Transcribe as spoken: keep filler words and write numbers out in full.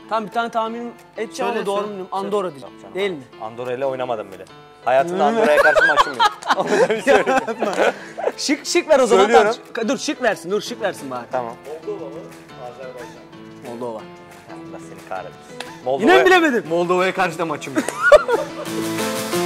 Tam bir tane tahmin edeceğim ama doğru mu bilmiyorum. Andorra diyeceğim. Değil mi? Andorra ile oynamadım bile. Hayatımda Andorra'ya karşı maçım yok. Onu da bir söyleyeyim. Şık şık ver o zaman. Söylüyorum. Tamam. Dur şık versin. Dur şık versin bari. Tamam. Moldova mı? Azerbaycan. Moldova. Allah seni kahretsin. Moldova, Yine mi bilemedim? Moldova'ya karşı da maçım yok.